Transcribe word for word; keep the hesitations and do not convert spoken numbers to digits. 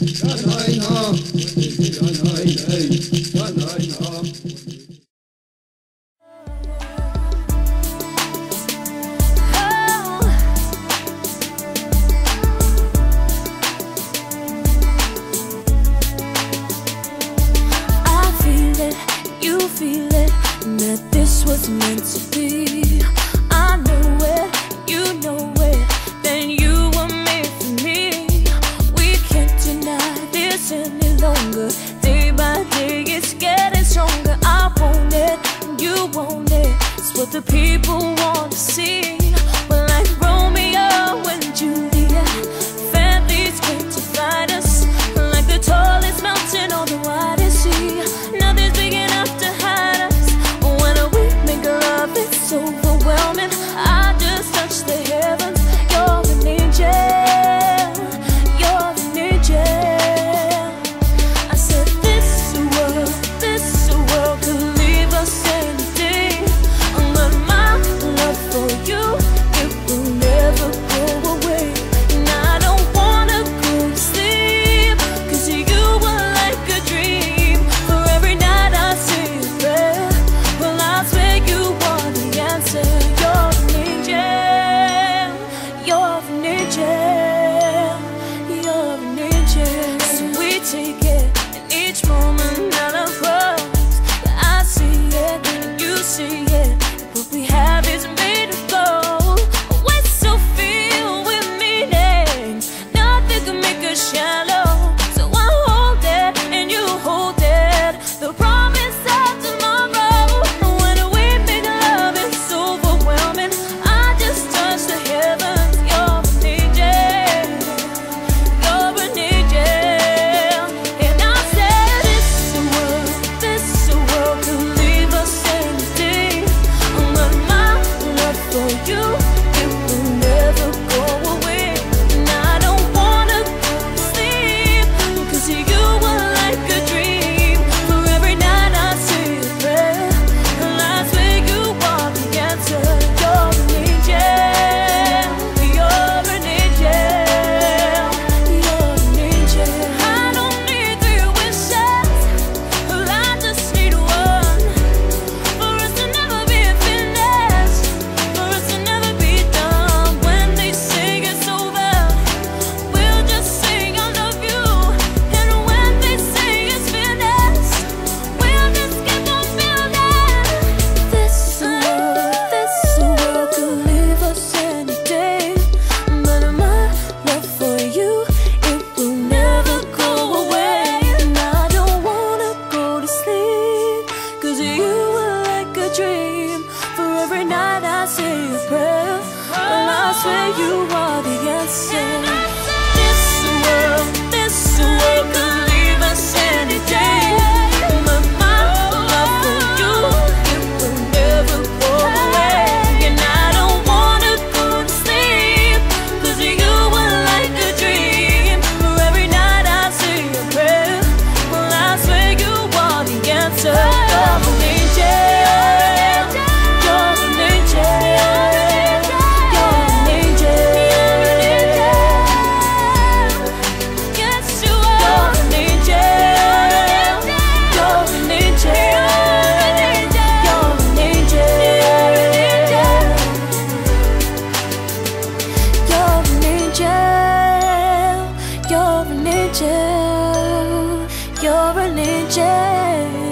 Was meant to be. I know it, you know it, then you were made for me. We can't deny this any longer. Day by day it's getting stronger. I want it, and you want it. It's what the people want to see. We're like Romeo and Juliet. Families came to find us. Like the tallest mountain on the widest sea. Nothing's big enough to hide us. It's overwhelming. I just touched the heavens. You're an angel. You're an angel. I said this world, this world could leave us any day. But my love for you, it will never go away. And I don't wanna go to sleep, 'cause you were like a dream. For every night I say a prayer. Well, I swear you are the answer. You're an angel. You're an angel. You're an angel. So we take it in each moment out of us. I see it and you see it. What we have is made of gold. We're so filled with meaning. Nothing can make us shallow. So I hold it and you hold it. The promise of tomorrow. When we make love, it's overwhelming. I just touched the heavens. You're an angel. You're an angel. And I said this world, this world could leave us any day. But my love for you, it will never go away. And I don't wanna go to sleep, 'cause you were like a dream. For every night I say a prayer. And I swear you are the answer. You're an angel. You're an angel. You're an angel. I don't need three wishes. I just need one. For us to never be finished. For us to never be done. When they say it's over, we'll just say I love you. And when they say it's finished, we'll just keep on building. This world, this world could leave us any day. But my love for you, it will never go away. And I don't wanna go to sleep, 'cause you were like a dream. For every night I say a prayer. And I swear you are the answer. This world, this world could leave us any day. But my love for you, it will never go away. And I don't wanna go to sleep, 'cause you were like a dream. For every night I say a prayer. Well, I swear you are the answer. You're an angel. You're an angel. You're an angel. Yes, you are. You're an angel. You're an angel. You're an angel. You're an angel. You're an angel. You're an angel.